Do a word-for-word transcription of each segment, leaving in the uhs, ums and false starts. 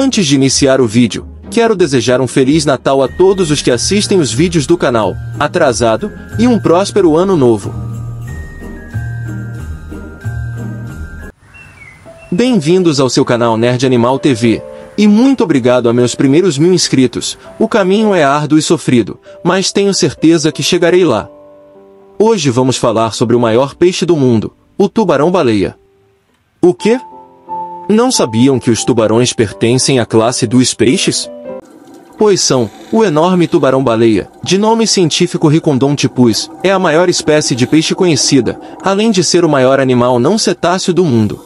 Antes de iniciar o vídeo, quero desejar um Feliz Natal a todos os que assistem os vídeos do canal, atrasado, e um próspero ano novo. Bem-vindos ao seu canal Nerd Animal T V, e muito obrigado a meus primeiros mil inscritos. O caminho é árduo e sofrido, mas tenho certeza que chegarei lá. Hoje vamos falar sobre o maior peixe do mundo, o tubarão-baleia. O quê? Não sabiam que os tubarões pertencem à classe dos peixes? Pois são. O enorme tubarão-baleia, de nome científico Ricodon-typus, é a maior espécie de peixe conhecida, além de ser o maior animal não cetáceo do mundo.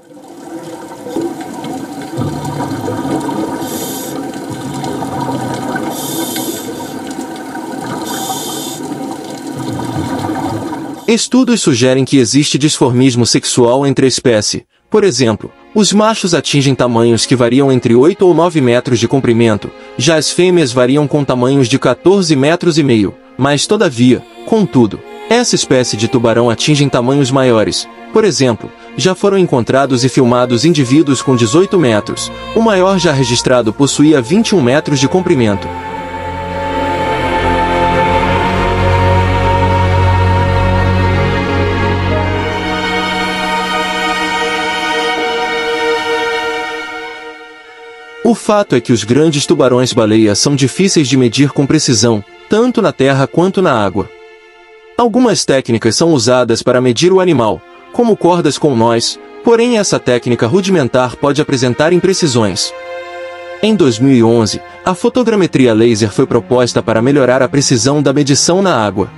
Estudos sugerem que existe dimorfismo sexual entre a espécie. Por exemplo, os machos atingem tamanhos que variam entre oito ou nove metros de comprimento, já as fêmeas variam com tamanhos de quatorze metros e meio, mas todavia, contudo, essa espécie de tubarão atinge tamanhos maiores. Por exemplo, já foram encontrados e filmados indivíduos com dezoito metros, o maior já registrado possuía vinte e um metros de comprimento. O fato é que os grandes tubarões-baleia são difíceis de medir com precisão, tanto na terra quanto na água. Algumas técnicas são usadas para medir o animal, como cordas com nós, porém essa técnica rudimentar pode apresentar imprecisões. Em dois mil e onze, a fotogrametria laser foi proposta para melhorar a precisão da medição na água.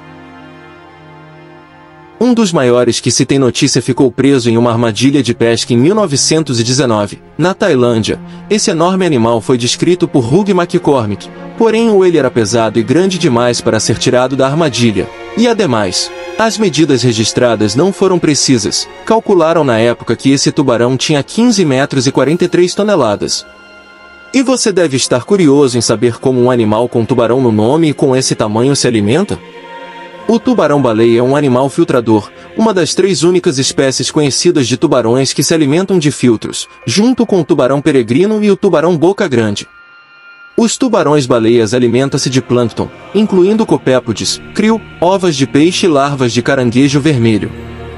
Um dos maiores que se tem notícia ficou preso em uma armadilha de pesca em mil novecentos e dezenove, na Tailândia. Esse enorme animal foi descrito por Hugh McCormick, porém ou ele era pesado e grande demais para ser tirado da armadilha, e ademais, as medidas registradas não foram precisas. Calcularam na época que esse tubarão tinha quinze metros e quarenta e três toneladas. E você deve estar curioso em saber como um animal com tubarão no nome e com esse tamanho se alimenta? O tubarão-baleia é um animal filtrador, uma das três únicas espécies conhecidas de tubarões que se alimentam de filtros, junto com o tubarão peregrino e o tubarão boca grande. Os tubarões-baleias alimentam-se de plâncton, incluindo copépodes, krill, ovas de peixe e larvas de caranguejo vermelho.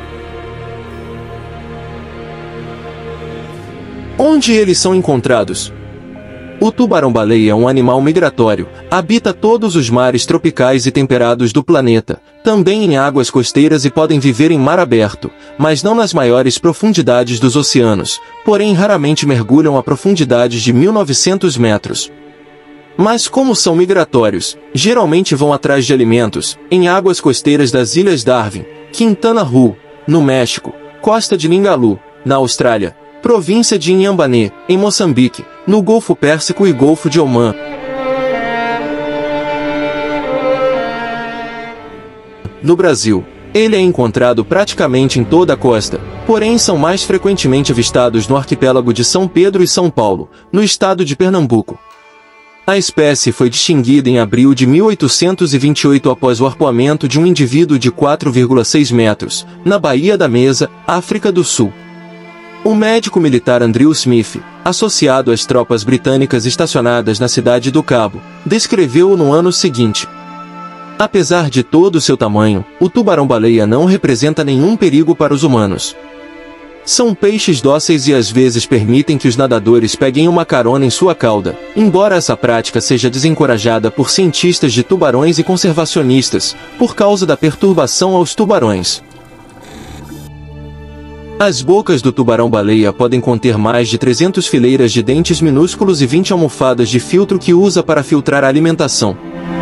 Onde eles são encontrados? O tubarão-baleia é um animal migratório, habita todos os mares tropicais e temperados do planeta, também em águas costeiras e podem viver em mar aberto, mas não nas maiores profundidades dos oceanos, porém raramente mergulham a profundidades de mil e novecentos metros. Mas como são migratórios, geralmente vão atrás de alimentos, em águas costeiras das Ilhas Darwin, Quintana Roo, no México, Costa de Ningalu, na Austrália, província de Inhambané, em Moçambique, no Golfo Pérsico e Golfo de Omã. No Brasil, ele é encontrado praticamente em toda a costa, porém são mais frequentemente avistados no arquipélago de São Pedro e São Paulo, no estado de Pernambuco. A espécie foi distinguida em abril de mil oitocentos e vinte e oito após o arpoamento de um indivíduo de quatro vírgula seis metros, na Baía da Mesa, África do Sul. O médico militar Andrew Smith, associado às tropas britânicas estacionadas na cidade do Cabo, descreveu-o no ano seguinte. Apesar de todo o seu tamanho, o tubarão-baleia não representa nenhum perigo para os humanos. São peixes dóceis e às vezes permitem que os nadadores peguem uma carona em sua cauda, embora essa prática seja desencorajada por cientistas de tubarões e conservacionistas, por causa da perturbação aos tubarões. As bocas do tubarão-baleia podem conter mais de trezentas fileiras de dentes minúsculos e vinte almofadas de filtro que usa para filtrar a alimentação.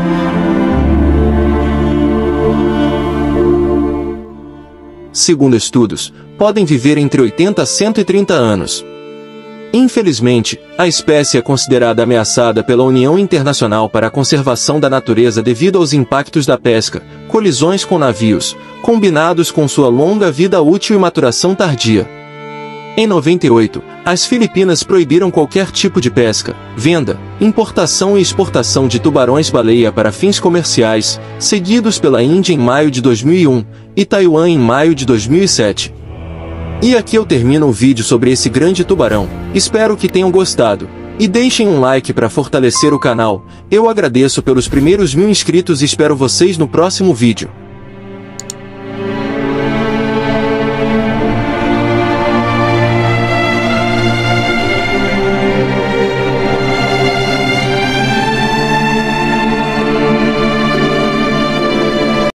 Segundo estudos, podem viver entre oitenta a cento e trinta anos. Infelizmente, a espécie é considerada ameaçada pela União Internacional para a Conservação da Natureza devido aos impactos da pesca, colisões com navios, combinados com sua longa vida útil e maturação tardia. Em noventa e oito, as Filipinas proibiram qualquer tipo de pesca, venda, importação e exportação de tubarões-baleia para fins comerciais, seguidos pela Índia em maio de dois mil e um, e Taiwan em maio de dois mil e sete. E aqui eu termino o vídeo sobre esse grande tubarão. Espero que tenham gostado. E deixem um like para fortalecer o canal. Eu agradeço pelos primeiros mil inscritos e espero vocês no próximo vídeo.